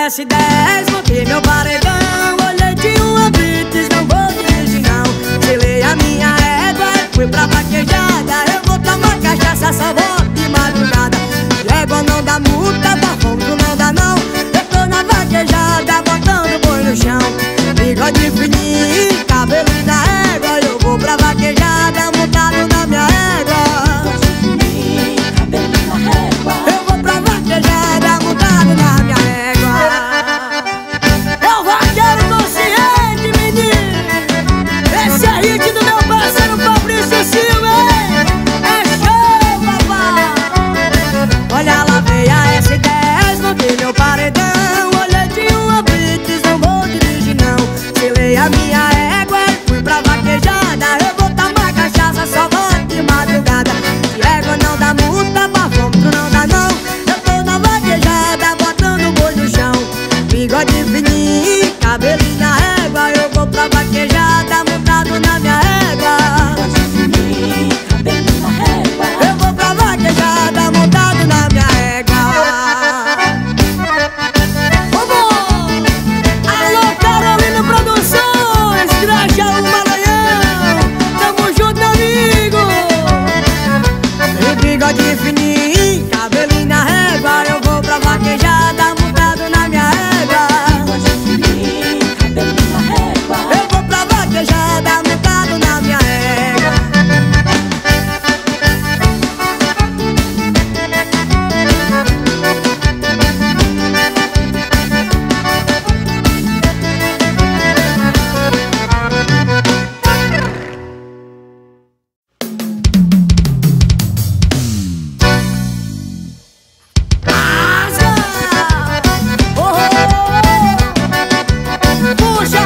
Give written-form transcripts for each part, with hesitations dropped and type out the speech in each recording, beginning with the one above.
S10, montei meu paredão. Olhei de uma blitz, não vou dirigir não. Selei a minha égua, fui pra vaquejada. Eu vou tomar cachaça, só vou de madrugada. Égua não dá multa, bafômetro não dá não. Eu tô na vaquejada, botando boi no chão. Bigode fininho, cabelinho da égua. Eu vou pra vaquejada, montado na minha égua. Eu vou pra vaquejada, montado na minha égua. É o vaqueiro consciente, menino. Esse é hit do meu parceiro Fabrício Silva, hein? É show, papai. Olha lá, veio a S10, montei meu paredão. Olhei de uma blitz, não vou dirigir não. Selei a minha égua, fui pra vaquejada. Eu vou tomar cachaça, só vou de madrugada. Se égua não dá multa, bafômetro não dá não. Eu tô na vaquejada, botando boi no chão. Bigode fininho, cabelinho na égua. Eu vou pra vaquejada, montado na minha égua. Eu vou pra vaquejada, montado na minha égua. Alô, Carolina Produções, Grajaú, Maranhão. Tamo junto, amigo. E bigode fininho, cabelinho na régua. Eu vou pra vaquejada, montado na minha égua. Eu vou pra vaquejada, montado na minha égua. Puxa!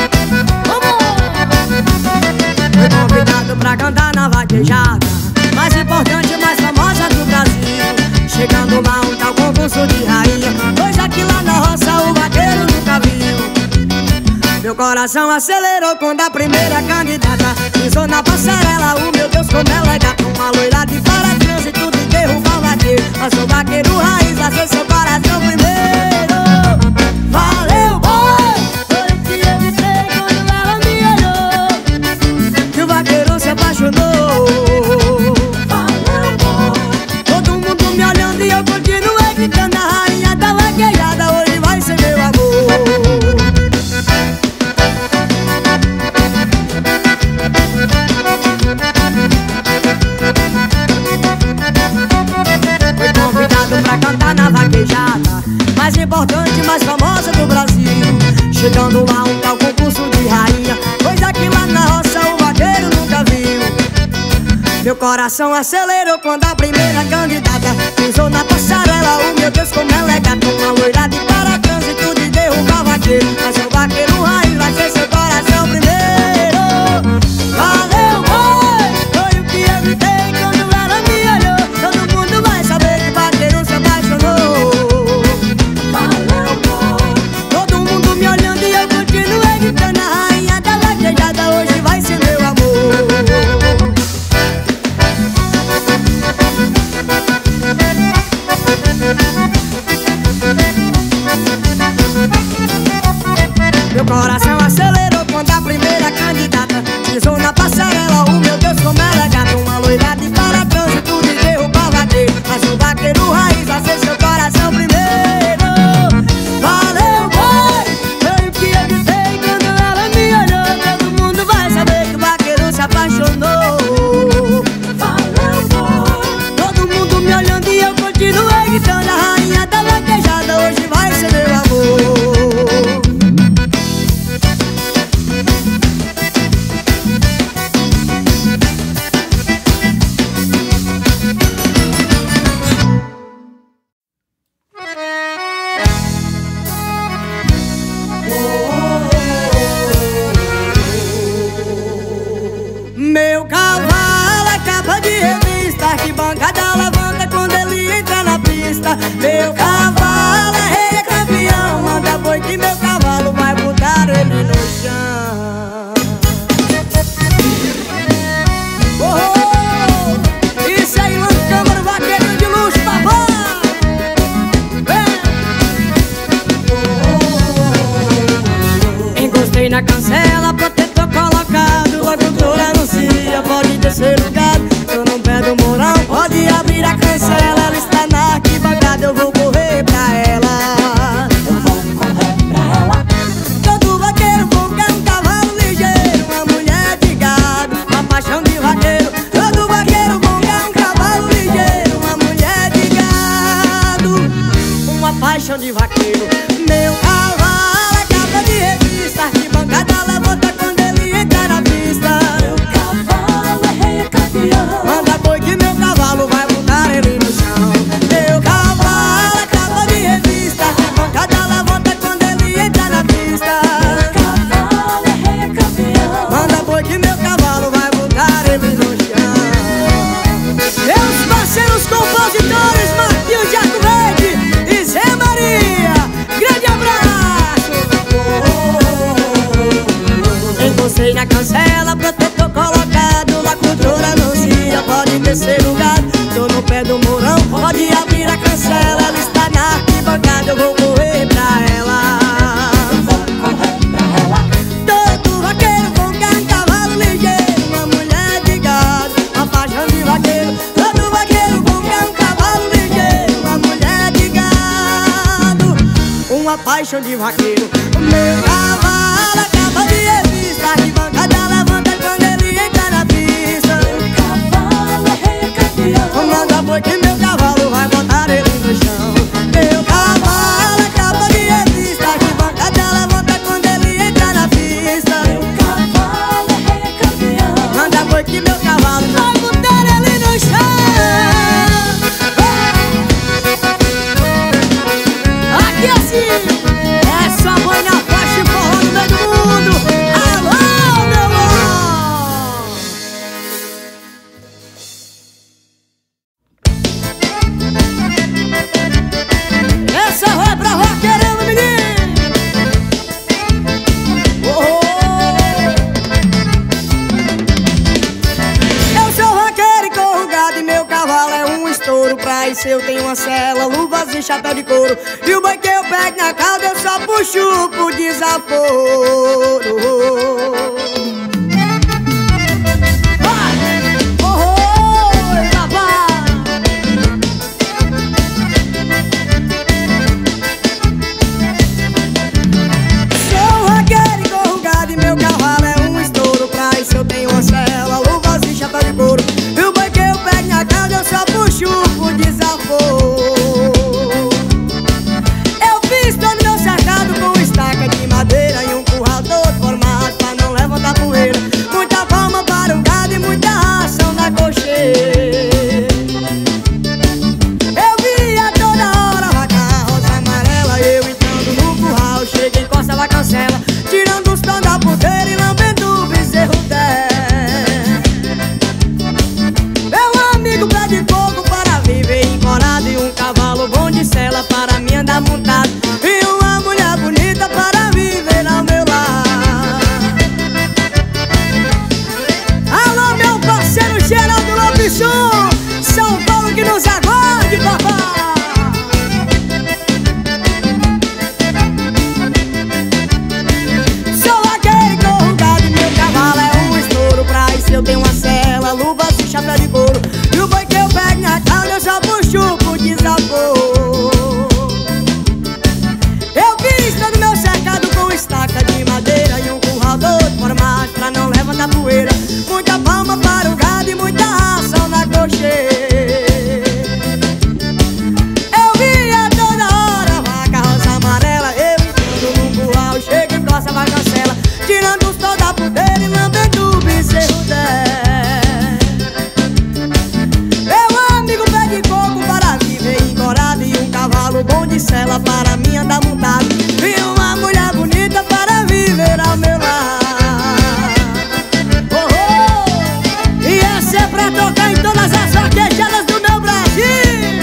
Fui convidado pra cantar na vaquejada mais importante, mais famosa do Brasil. Chegando lá um tal concurso de rainha, pois aqui lá na roça o vaqueiro nunca viu. Meu coração acelerou quando a primeira candidata pisou na passarela. Oh meu Deus, como ela é gata, uma loira de para-trânsito de derrubar o vaqueiro. Mas sou vaqueiro raiz, achei seu coração primeiro. Valeu, boy! Foi o que eu gritei quando ela me olhou, que o vaqueiro se apaixonou. Valeu, boy! Todo mundo me olhando e eu continuei gritando. A rainha da vaquejada hoje vai ser meu amor. Fui convidado pra cantar na vaquejada mais importante, mais famosa do Brasil. Chegando lá um tal concurso de rainha, pois aqui lá na roça o vaqueiro nunca viu. Meu coração acelerou quando a primeira candidata pisou na passarela. Oh meu Deus, como ela é gata, uma loira de para-trânsito de derrubar o vaqueiro. Mas o vaqueiro raiz vai ser seu coração primeiro. Valeu, boy! Foi o que eu gritei quando ela me olhou. Todo mundo vai saber que o vaqueiro se apaixonou. Valeu, boy! Todo mundo me olhando e eu continuei gritando. A rainha da vaquejada hoje vai ser meu amor. Meu coração acelerou quando a primeira candidata pisou na passarela. Oh meu Deus, como ela é gata, uma loira de para-trânsito de derrubar o vaqueiro. Mas o vaqueiro raiz vai ser seu coração primeiro. Valeu, boy! Foi o que eu gritei quando ela me olhou. Todo mundo vai saber que o vaqueiro se apaixonou. Valeu, boy! Todo mundo me olhando e eu continuei gritando. A rainha da vaquejada hoje vai ser meu amor. Meu cavalo é capa de revista, arquibancada alavanca quando ele entra na pista. Meu cavalo é rei, é campeão, manda boi que meu cavalo vai botar ele no chão. Isso aí, Lando Câmara, vaqueiro de luxo, papai. Vem! na cancela, protetor colocado, locutor anuncia, pode descer o gado. Tô no pé do morão, pode abrir a cancela. Ela está na arquibancada, eu vou correr pra ela. Eu vou correr pra ela. Todo vaqueiro quer um cavalo ligeiro, uma mulher de gado, uma paixão de vaqueiro. Todo vaqueiro quer um cavalo ligeiro, uma mulher de gado, uma paixão de vaqueiro. Meu cavalo é capa de revista, arquibancada levanta quando ele entra na pista. Meu cavalo é rei, é campeão. Manda boi que meu cavalo vai botar ele no chão. Meu cavalo é capa de revista, arquibancada levanta quando ele entra na pista. Meu cavalo é rei, é campeão. Manda boi que meu cavalo vai botar ele no chão. Meus parceiros compositores, Marquinhos de Arco Verde e Zé Maria, grande abraço. Encostei na cancela, protetor colocado, locutor anuncia, pode descer o gado. Tô no pé do morão, pode abrir a cancela. Ela está na arquibancada, eu vou correr pra ela. Eu vou correr pra ela. Todo vaqueiro quer um cavalo ligeiro, uma mulher de gado, uma paixão de vaqueiro. Todo vaqueiro quer um cavalo ligeiro, uma mulher de gado, uma paixão de vaqueiro. Meu cavalo é capa de revista, arquibancada levanta quando ele entra na pista. Meu cavalo é rei, é campeão. Manda boi que meu cavalo vai botar ele no chão. Meu cavalo é capa de revista, arquibancada levanta quando ele entra na pista. Meu cavalo é rei, é campeão. Manda boi que meu cavalo vai botar ele no chão. Aqui assim, é só boi na faixa e forró no meio do mundo. Alô, meu amor. Essa vai pra roqueirão, menino. Eu sou vaqueiro e corro gado e meu cavalo é um estouro. Pra isso eu tenho uma cela, luvas e chapéu de couro. E o boi que eu pego na cauda eu só puxo pro desaforo. Vai! Oh, papai! Sou vaqueiro e corro gado e meu cavalo é um estouro. Pra isso eu tenho uma cela, luvas e chapéu de couro. E o boi que eu pego na cauda eu só puxo pro desaforo. Eu fiz todo meu cercado com estaca de madeira e um curral todo formado pra não levantar poeira. Muita palma para o gado e muita ração na cocheira. Eu via toda hora a vaca rosa amarela, eu entrando no curral, chega e encosta a cancela, tirando os pés da ponteira e lambendo o bezerro dela. Meu amigo pé de fogo para viver encorado, e um cavalo bom de sela para mim andar montado, e uma mulher bonita para viver ao meu lar. Alô, meu parceiro Geraldo Lobisson, São Paulo que nos aguarde, papai. Sou vaqueiro e corro gado e meu cavalo é um estouro. Pra isso eu tenho uma cela, luvas e chapéu de couro. E o boi que eu pego na cauda eu só puxo pro desaforo. Eu fiz todo meu cercado com estaca de madeira e um curral todo formado pra não levantar poeira. Muita palma para o gado e muita ração na cocheira. Eu via toda hora a vaca rosa amarela, eu entrando num curral, chega e encosta a cancela, tirando os pés da ponteira e lambendo o bezerro dela. Meu amigo pé de coco para viver encorado, e um cavalo bom de sela para mim andar montado, e uma mulher bonita para viver ao meu lar. Oh, oh. E essa é pra tocar em todas as vaquejadas do meu Brasil.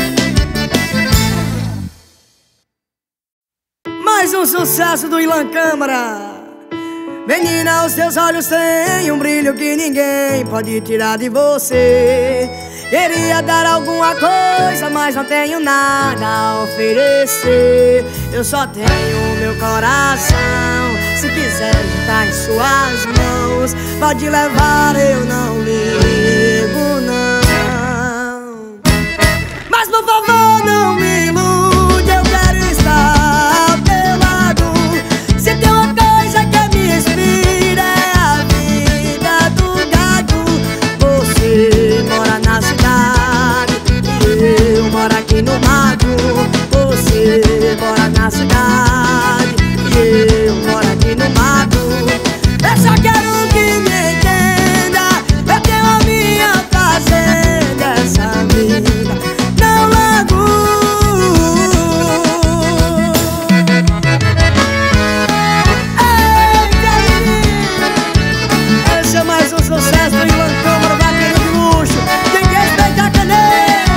Mais um sucesso do Ilan Câmara. Menina, os teus olhos têm um brilho que ninguém pode tirar de você. Queria dar alguma coisa, mas não tenho nada a oferecer. Eu só tenho meu coração. Se quiser estar em suas mãos, pode levar, eu não ligo não. Mas por favor não me ilude, eu quero estar ao teu lado. Se tem uma coisa que me inspira é a vida do gado. Você mora na cidade e eu moro aqui no mato. Você mora na cidade e eu moro aqui no mato. Eu só quero que me entenda, eu tenho a minha fazenda, essa vida não largo. Esse é mais um sucesso do Ivan Câmara, vaqueiro de luxo. Tem que respeitar a caneta.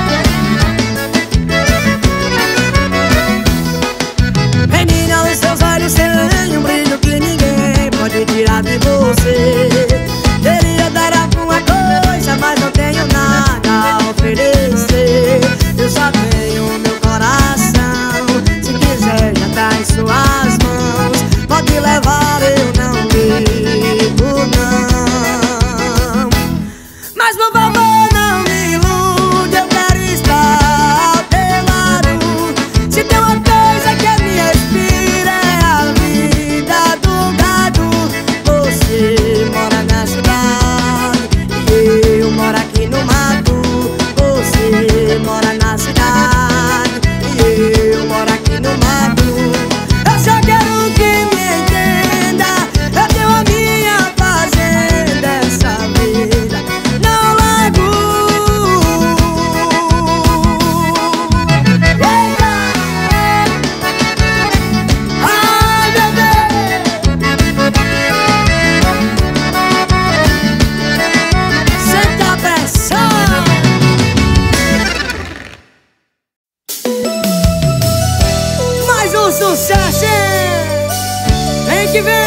Menina, os seus olhos têm um brilho que ninguém pode tirar de você. Queria dar alguma coisa, mas não tenho nada a oferecer. Eu só tenho meu coração. Se quiser já tá em suas mãos, pode levar, eu não ligo não. Mas por favor não me ilude, eu quero estar ao teu lado. Se tem uma coisa que me inspira é a vida do gado. Você mora na cidade e eu moro aqui no mato. Você mora na cidade e eu moro aqui no mato. Eu só quero que me entenda, eu tenho a minha fazenda, essa vida não largo. Eita! Ai, bebê! Senta a pressão! Mais um sucesso, hein? Vem que vem!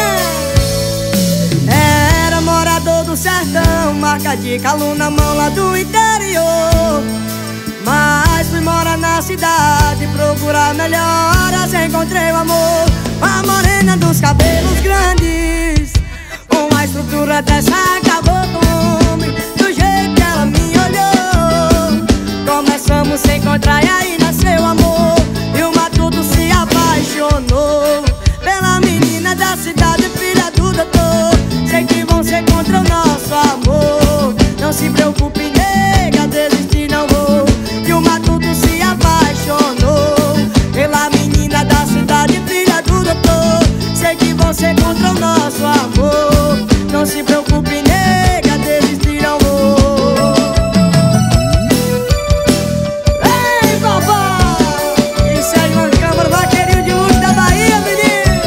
Era morador do sertão, marca de calo na mão lá do interior. Mas fui morar na cidade, procurar melhoras, encontrei o amor. A morena dos cabelos grandes, uma estrutura dessa acabou com o homem. Do jeito que ela me olhou, começamos a se encontrar e aí nasceu amor. E o matuto se apaixonou pela menina da cidade, filha do doutor. Sei que vão ser contra o nosso amor. Não se preocupe, nega, desistir não vou. E o matuto se apaixonou pela menina da cidade, filha do doutor. Sei que vão ser contra o nosso amor. Não se preocupe, nega, desistir não vou. Ei, papai! Isso aí, Ivan Câmara, vaqueirinho de luxo da Bahia, menino.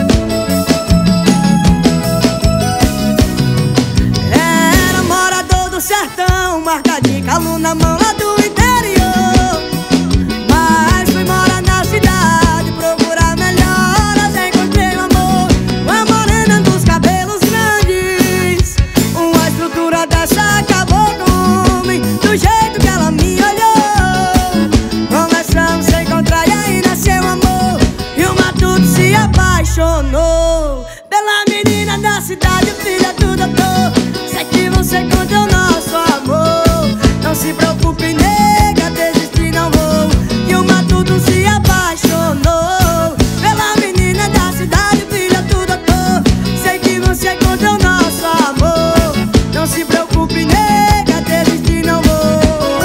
Era morador do sertão, marca de calo na mão lá do interior. Mas fui morar na cidade, procurar melhoras, encontrei o amor. Uma morena dos cabelos grandes, uma estrutura dessa acabou com o homem. Do jeito que ela me olhou, começamos a se encontrar e aí nasceu amor. E o matuto se apaixonou pela menina da cidade, filha do doutor. Sei que você contra o nosso amor. Não se preocupe, nega, desistir não vou. E o matuto se apaixonou pela menina da cidade, filha do doutor. Sei que você contra o nosso amor. Não se preocupe, nega, desistir não vou.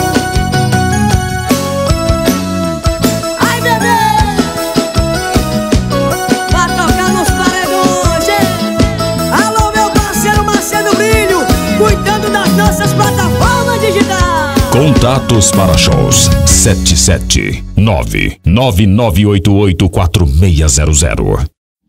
Ai, bebê! Vai tocar nos paredões, hein? Alô, meu parceiro Marcelo Brilho, cuidando das nossas plataformas digitais. Contatos para shows 77999884600.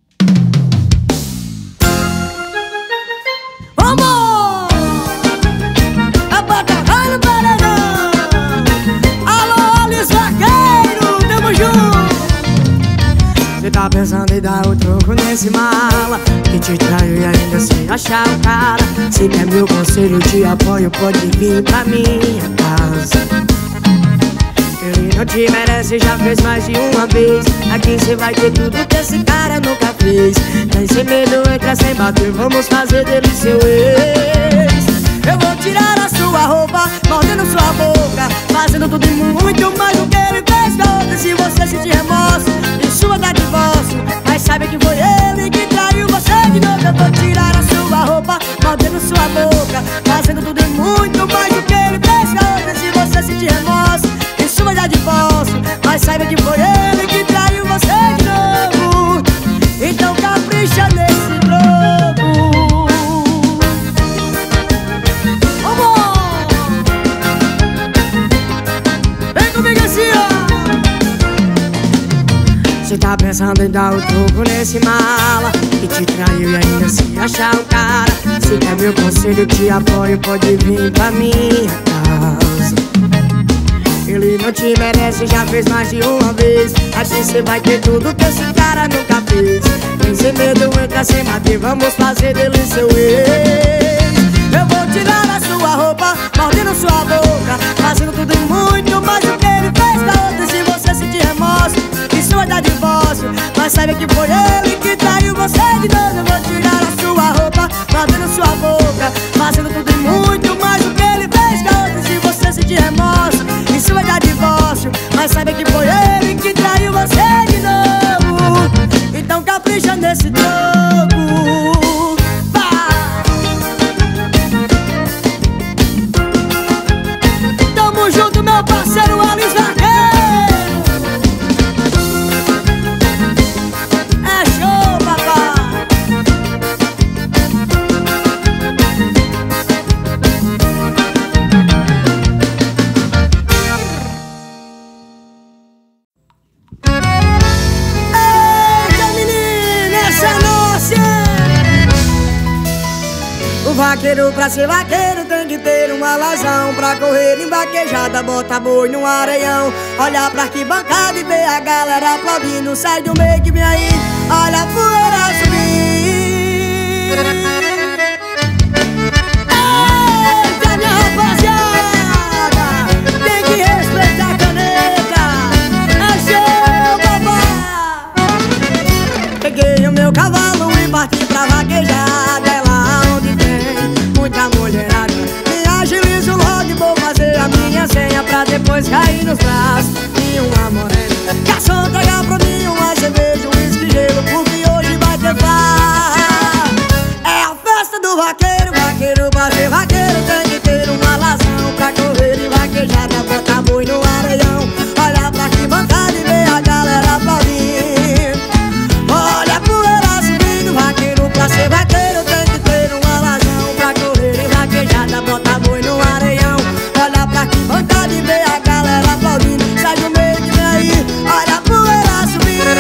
Vamos! A bota vai no paredão. Alô, Alice Vaqueiro, tamo junto. Cê tá pensando em dar o troco nesse mala que te traiu e ainda se achar o cara. Se quer meu conselho de apoio, pode vir pra minha casa. Ele não te merece, já fez mais de uma vez. Aqui cê vai ter tudo que esse cara nunca fez. Nem sem medo, entra sem bater, vamos fazer dele seu ex. Eu vou tirar a sua roupa, mordendo sua boca, fazendo tudo e muito mais do que ele fez com a outra. Se você sentir remorso, isso vai dar divórcio, mas sabe que foi ele que traiu você de novo. Eu vou tirar a sua roupa, mordendo sua boca, fazendo tudo e muito mais do que ele fez com a outra. Se você sentir remorso, isso vai dar divórcio, mas saiba que foi ele que traiu você de novo. Então capricha nesse jogo. Vamos! Vem comigo assim, ó. Cê tá pensando em dar o troco nesse mala que te traiu e ainda se achar um cara. Se quer meu conselho, te apoio, pode vir pra minha casa. Ele não te merece, já fez mais de uma vez. Assim cê vai ter tudo que esse cara nunca fez. Vem sem medo, entra sem bater, vamos fazer dele seu ex. Eu vou tirar a sua roupa, mordendo sua boca, fazendo tudo e muito mais do que ele fez com a outra. Se você sentir remorso, isso vai dar divórcio, mas saiba que foi ele que traiu você de novo. Eu vou tirar a sua roupa, mordendo sua boca, fazendo tudo e muito mais do que ele fez com a outra. Se você sentir remorso, isso vai dar divórcio, mas saiba que foi ele que traiu você de novo. Então capricha nesse jogo. Tamo junto, meu parceiro Alice Vaqueiro. É show, papai. O vaqueiro, pra ser vaqueiro, tem que ter uma lazão. Pra correr em vaquejada, bota boi no areião. Olha pra arquibancada e vê a galera aplaudindo. Sai do meio que vem aí, olha a poeira subir. Eita, minha rapaziada, tem que respeitar a caneta. É seu, papai. Peguei o meu cavalo e parti pra vaquejada. É lá onde tem muita mulherada. Me agilizo logo e vou fazer a minha senha, pra depois cair nos braços de uma morena. Garçom, traga pra mim uma cerveja, um uísque, gelo, porque hoje vai ter farra. É a festa do vaqueiro, vaqueiro pra ser vaqueiro tem que ter uma lazão. Pra correr e vaquejada, bota boi no areião. Olha pra arquibancada e vê a galera aplaudindo. Olha a poeira subindo, vaqueiro pra ser vaqueiro tem que ter uma lazão. Pra correr e vaquejada, bota boi no areião. Olha pra arquibancada e vê a galera aplaudindo. Sai do meio que vem aí, olha a poeira subindo.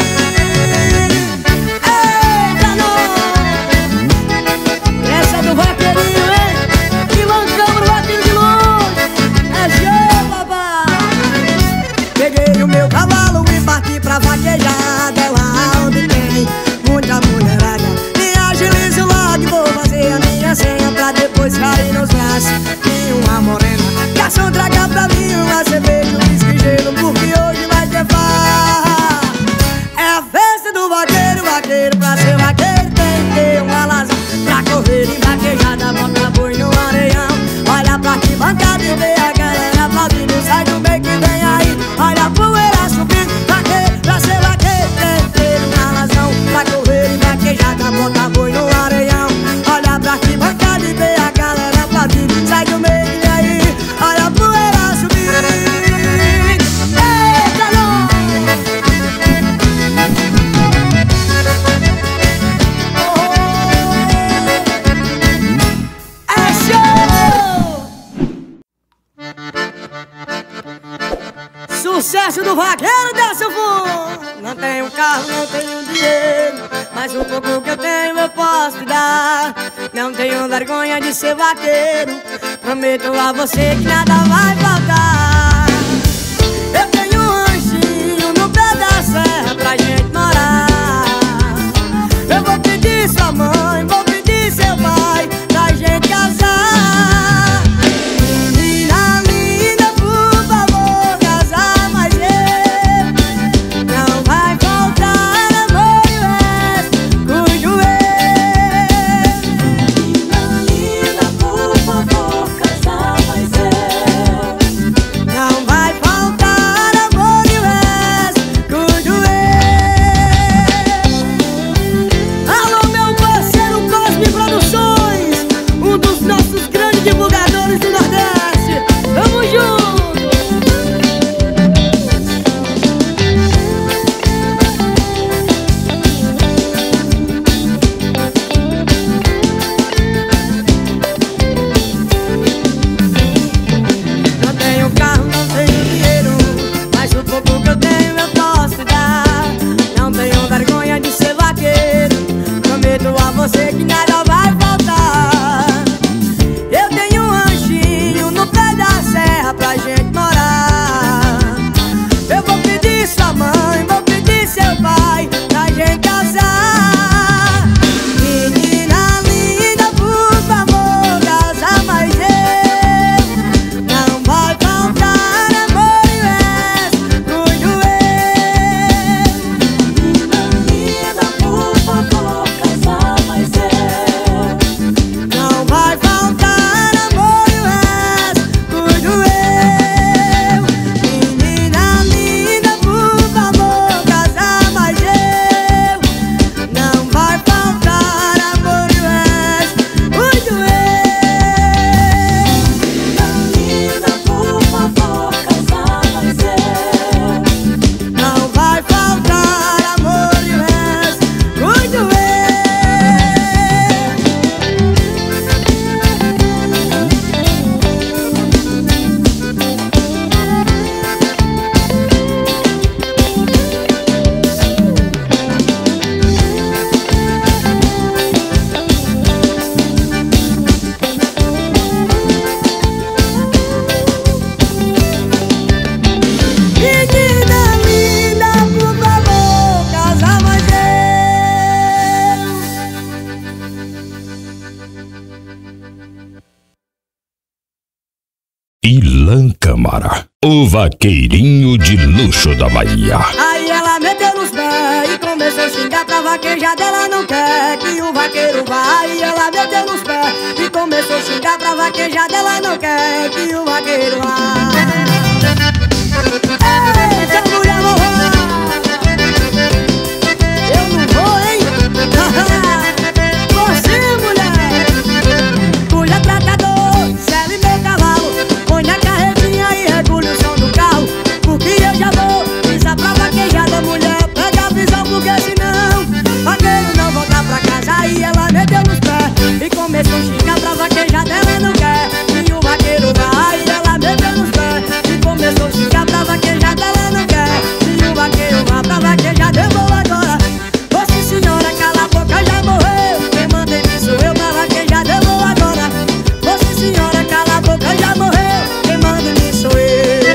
Eita, nós! Essa é do vaqueirinho, hein? Que lancamos no vaqueiro de longe. É show, papai! Peguei o meu cavalo e parti pra vaquejada. É lá onde tem muita mulherada. Me agilizo logo e vou fazer a minha senha, pra depois cair nos braços de uma morena. Garçom, traga pra mim uma cerveja, um uísque, gelo, porque hoje vai ter farra. É a festa do vaqueiro, vaqueiro pra ser vaqueiro tem que ter uma lazão. Pra correr e vaquejada, bota boi no areião. Olha pra arquibancada e vê a galera aplaudindo. Sai do meio que vem aí, olha a poeira subindo. Vaqueiro pra ser vaqueiro tem que ter uma lazão. Pra correr e vaquejada, bota boi no areião. Olha pra arquibancada e vê a galera aplaudindo. Sai do meio que vem aí, olha a poeira subindo. Eita, nós! É show! Sucesso do vaqueiro dessa fundo. Não tenho carro, não tenho dinheiro, mas o pouco que eu tenho eu posso te dar. Não tenho vergonha de ser vaqueiro, prometo a você que nada vai faltar. Eu tenho um ranchinho no pé da serra pra gente morar. Eu vou pedir sua mãe, vou pedir seu pai, pra gente casar. Menina linda, por favor, casa mais. Ilan Câmara, o vaqueirinho de luxo da Bahia. Aí ela meteu nos pés e começou a xingar pra vaquejada. Ela não quer que o vaqueiro vá. Aí ela meteu nos pés e começou a xingar pra vaquejada. Ela não quer que o vaqueiro vá. Eita, mulher morra! Eu não vou, hein? Você, mulher! Mulher tratador, sela e meu cavalo. Põe na carretinha e regule o som do carro, porque eu já vou pisar pra vaquejada. Mulher, pega a visão, porque senão vaqueiro não volta pra casa. Aí ela meteu nos pés e começou a xingar pra vaquejada. Ela não quer que o vaqueiro vá. Aí ela meteu nos pés e começou a xingar pra vaquejada. Ela não quer que o vaqueiro vá pra vaquejada. Eu vou agora. Você, senhora, cala a boca, já morreu. Quem manda em mim sou eu pra vaquejada. Eu vou agora. Você, senhora, cala a boca, já morreu. Quem manda em mim sou eu.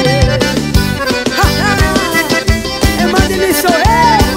Quem manda em mim sou eu.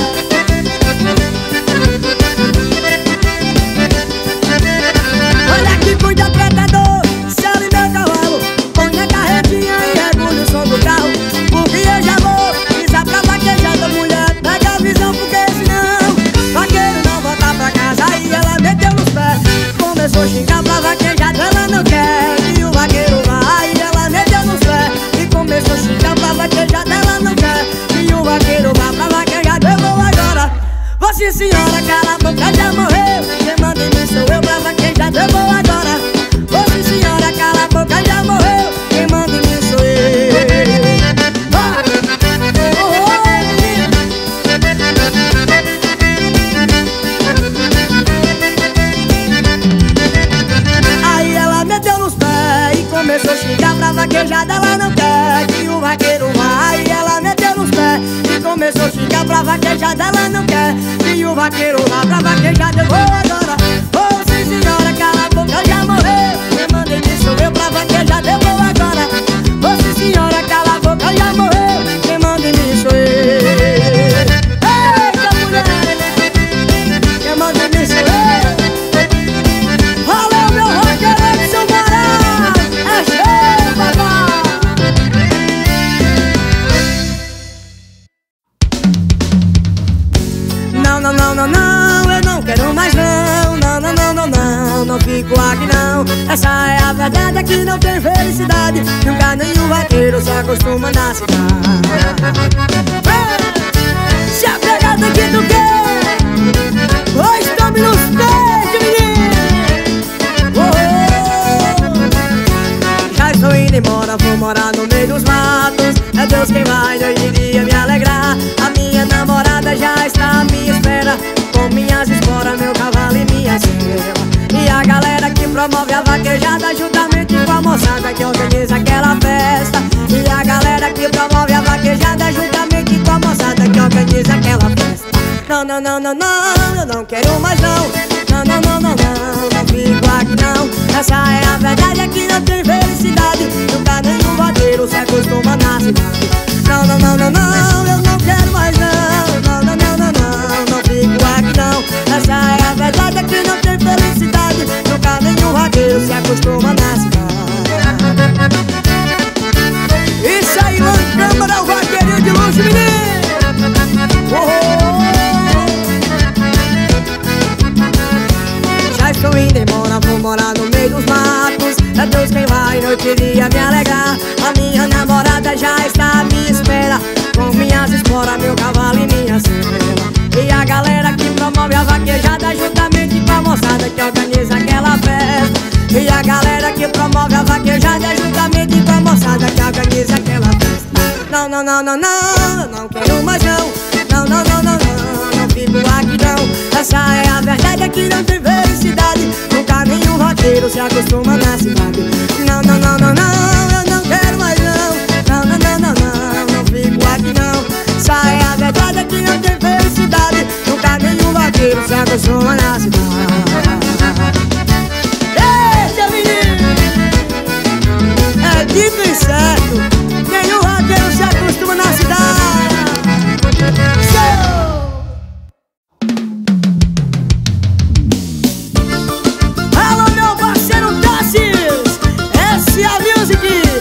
Olha que cuida, predador, sela e meu cavalo. Põe na carretinha e regule o som do carro, porque eu já vou pisar pra vaquejada. Mulher, pega a visão, porque senão vaqueiro não volta pra casa. Aí ela meteu nos pés, começou a xingar pra vaquejada. Ela não quer que o vaqueiro vá. Aí ela meteu nos pés e começou a xingar pra vaquejada. Ela não quer que o vaqueiro vá pra vaquejada. Eu vou agora. Você, senhora, cala a boca, já morreu. Quem manda em mim sou eu pra vaquejada. Eu vou agora. Você, senhora, cala a boca, já morreu. Quem manda em mim sou eu. Aí ela meteu nos pés e começou a xingar pra vaquejada. Ela não quer que o vaqueiro vá. Aí ela meteu nos pés e começou a xingar pra vaquejada. Ela não quer que o vaqueiro vá pra vaquejada. Eu vou agora. Ô, sim, senhora, cala a boca, já morreu. Quem manda em mim sou eu pra vaquejada. Eu vou agora. Ô, sim, senhora, cala a boca, já morreu. Quem manda em mim sou eu. Eita, mulher! Quem manda em mim sou eu. Valeu, meu roqueiro de São Pará! É cheio, papai! Não, não, não, não, não, eu não quero mais não. Não, não, não, não, não, não fico aqui não. Essa é a verdade, aqui não tem felicidade. Nunca nenhum vaqueiro se acostuma na cidade. Se a pegada aqui tu quer, pois tome nos peitos, menino. Já estou indo embora, vou morar no meio dos matos. É Deus quem vai, noite e dia me alegrar. A minha namorada já está à minha espera, com minhas esporas, meu cavalo e minha cela. E a galera que promove a vaquejada, juntamente com a moçada que organiza aquela festa. E a galera que promove a vaquejada, juntamente com a moçada que organiza aquela festa. Não, não, não, não, não, eu não quero mais não. Não, não, não, não, não, não fico aqui não. Essa é a verdade, aqui não tem felicidade. Nunca nenhum vaqueiro se acostuma na cidade. Não, não, não, não, não, eu não quero mais não. Não, não, não, não, não, não fico aqui não. Essa é a verdade, aqui não tem felicidade. Nunca nenhum vaqueiro se acostuma na cidade. Isso aí, Ilan Câmara, o vaqueirinho de luxo, menino. Já estou indo embora, vou morar no meio dos matos. É Deus quem vai, noite e dia me alegrar. A minha namorada já está à minha espera, com minhas esporas, meu cavalo e minha cela. E a galera que promove a vaquejada, juntamente com a moçada que organiza aquela festa. E a galera que promove a vaquejada, juntamente com a moçada que organiza aquela festa. Não, não, não, não, não, não quero mais não. Não, não, não, não, não, não fico aqui não. Essa é a verdade, aqui não tem felicidade. Nunca nenhum vaqueiro se acostuma na cidade. Não, não, não, não, não, eu não quero mais não. Não, não, não, não, não, não fico aqui não. Essa é a verdade, aqui não tem felicidade. Nunca nenhum vaqueiro se acostuma na cidade. Eita, menino! É dito e certo, nenhum vaqueiro se acostuma na cidade. Alô, meu parceiro Tassis, essa é a music.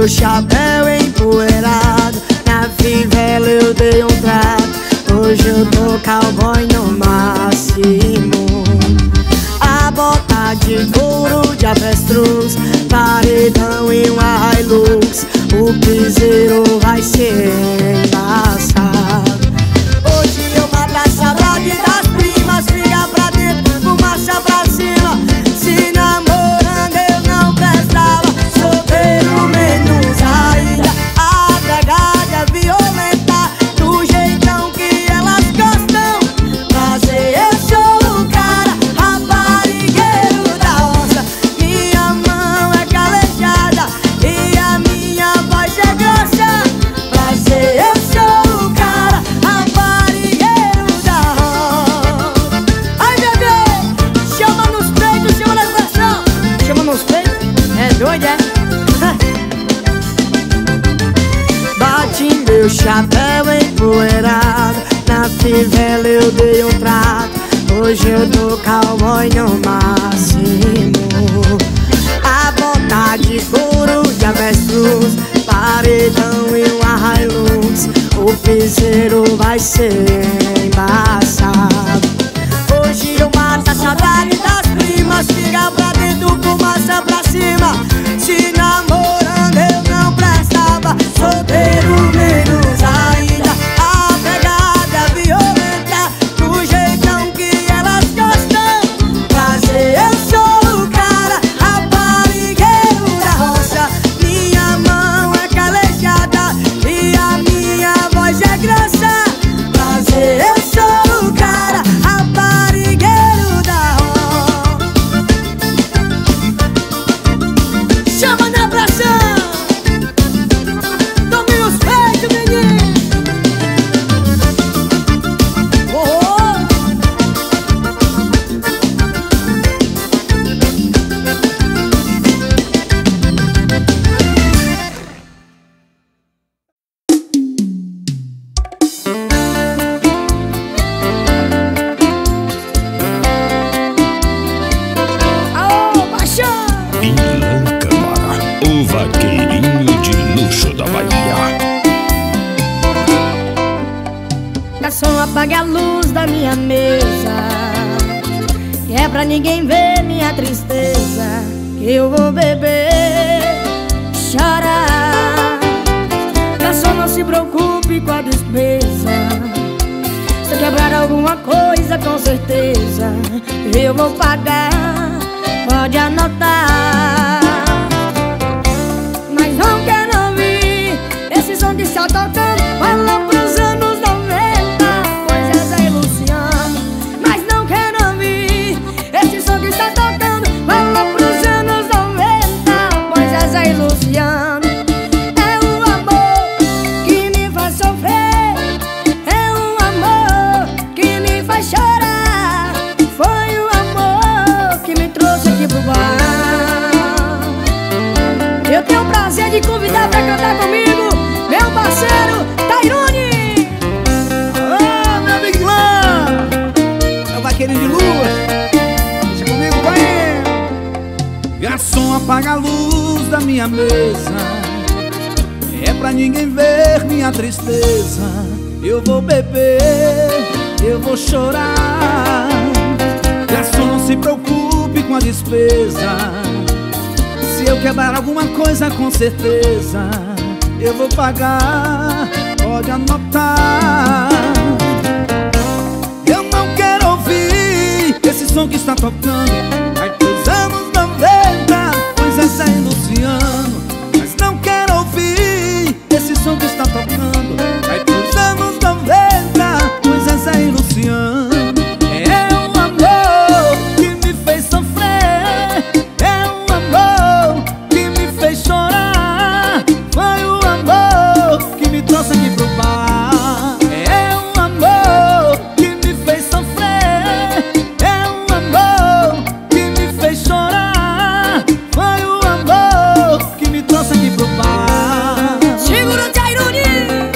meu chapéu empoeirado. Na fivela eu dei um trato, hoje eu tô cowboy no máximo. A bota de couro de avestruz, paredão e uma Hilux, o piseiro vai ser embaçado. Hoje eu mato a saudade das primas, fica pra dentro, fumaça pra cima. Se namorando eu não prestava, solteiro menos ainda. A pegada violenta, do jeitão que elas gostam. Fazer eu sou o cara, raparigueiro da roça. Minha mão é calejada e a minha voz é grossa. Fazer eu sou o cara, raparigueiro da roça. Ai bebê, chama nos peitos, chama na coração. Chama nos peitos, é doido, é? Bate meu chapéu empoeirado, na fivela eu dei um trato, hoje eu tô cowboy no máximo. A bota de couro de avestruz, paredão e uma Hilux, o piseiro vai ser embaçado. Hoje eu mato a saudade das primas, fica pra dentro, fumaça pra cima. Se namorando eu não prestava, solteiro menos ainda. A pegada violenta, do jeitão que elas gostam. Fazer eu sou o cara, raparigueiro da roça. Minha mão é calejada e a minha voz é grossa. Fazer eu sou o cara, raparigueiro da roça. Chama na pressão, tome os peitos, menino. Oh, oh, paixão. Ilan Câmara, o vaqueirinho de luxo da Bahia. Garçom, apague a luz da minha mesa, que é pra ninguém ver minha tristeza, que eu vou beber, chorar. Garçom, não se preocupe com a despesa, se quebrar alguma coisa com certeza eu vou pagar, pode anotar. Mas não quero ouvir esse som que está tocando, fala pros anos 90, pois é Zé Luciano. Mas não quero ouvir esse som que está tocando, fala pros anos 90, pois é Zé Luciano. É o amor que me faz sofrer, é o amor que me faz chorar. Foi o amor que me trouxe aqui pro bar. Eu tenho o prazer de convidar pra cantar comigo meu parceiro Tairone. Alô, meu amigo Ilan, é o vaqueirinho de lua. Deixa comigo, vai. Garçom, apaga a luz da minha mesa, é pra ninguém ver minha tristeza. Eu vou beber, eu vou chorar. Garçom, não se preocupe com a despesa, se eu quebrar alguma coisa com certeza eu vou pagar, pode anotar. Eu não quero ouvir esse som que está tocando, vai pros anos 90, pois é Zé Luciano. Mas não quero ouvir esse som que está tocando, vai pros anos 90, pois é Zé Luciano. É o amor que me fez sofrer, é o amor que me fez chorar. Foi o amor que me trouxe aqui pro bar. É o amor que me fez sofrer, é o amor que me fez chorar. Foi o amor que me trouxe aqui pro bar. Segura o Tairone.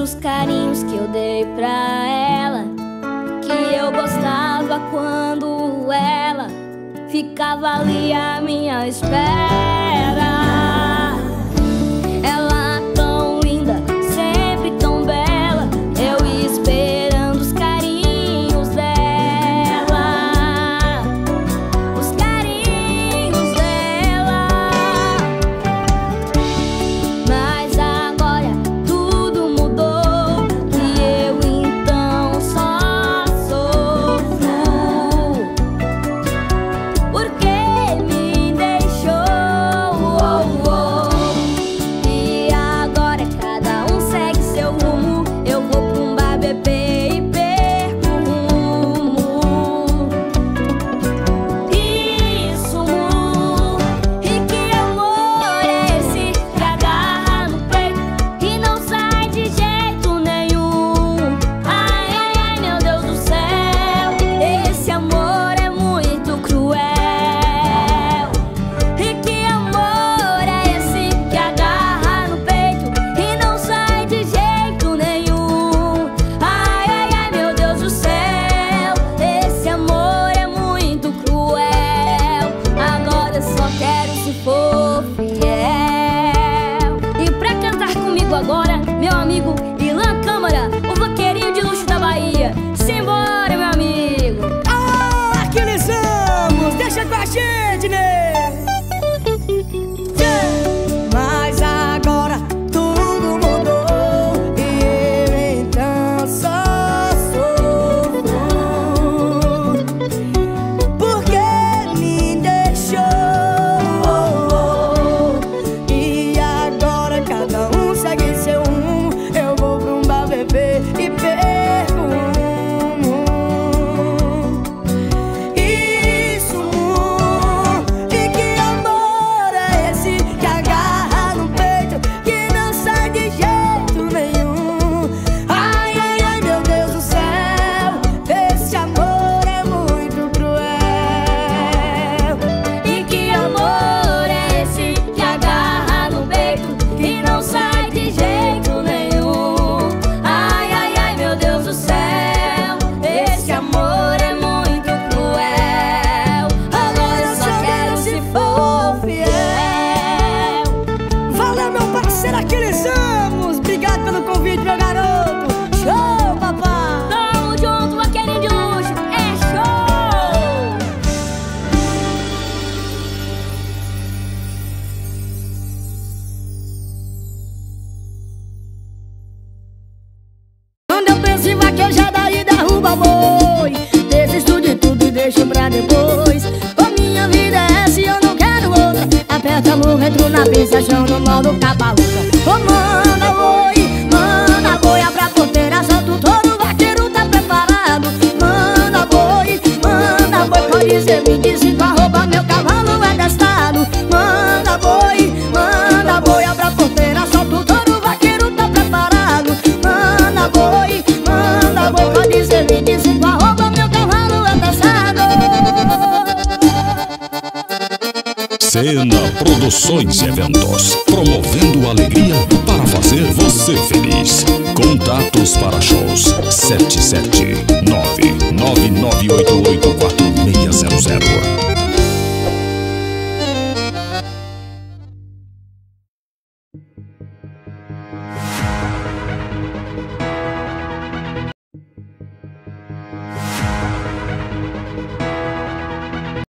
dos carinhos que eu dei pra ela, que eu gostava quando ela ficava ali à minha espera. Ela tão linda, sempre tão bela, eu esperando os carinhos dela, os carinhos dela. Mas agora tudo mudou e eu então só sofro, porque me deixou. E agora cada um segue seu rumo, eu vou pra um bar beber e perco o rumo. Isso, e que amor é esse que agarra no peito e não sai de jeito nenhum? Ai, ai, ai, meu Deus do céu, esse amor é muito cruel. E que amor é esse que agarra no peito e não sai de jeito nenhum? Ai, ai, ai, meu Deus do céu, esse amor é muito cruel. Agora eu só quero se for fiel. E pra cantar comigo agora, meu amigo Ilan Câmara, o vaqueirinho de luxo da Bahia. Simbora, meu amigo. Ah, Aquiles Ramos, deixa com a gente, né? Mas agora tudo mudou e eu então só sofro, porque me deixou. E agora cada um segue seu rumo, eu vou pra um bar beber e perco o rumo. Isso, e que amor é esse que agarra no peito que não sai de jeito nenhum? Ai, ai, ai, meu Deus do céu, esse amor é muito cruel. E que amor é esse que agarra no peito e não sai de jeito nenhum? Ai, ai, ai, meu Deus do céu, esse amor é muito cruel. Agora eu só quero se for fiel. Valeu, meu parceiro Aquiles Ramos, obrigado pelo convite, meu garoto. Show, papai. Tamo junto, vaqueirinho de luxo, é show! Quando eu penso em vaquejada e derruba boi, desisto de tudo e deixo pra depois. A minha vida é essa e eu não quero outra. Aperta a mão, entro na pista, chão no modo capa-luta. Oh, manda boi, abre a porteira, solta o touro, o vaqueiro tá preparado. Manda boi, pode ser 25, arroba, meu cavalo é testado. Manda boi, abre a porteira, solta o touro, o vaqueiro tá preparado. Manda boi, pode ser 25, arroba, meu cavalo é testado. Cena Produções e Eventos, promovendo alegria para fazer você feliz. Contatos para shows 7799988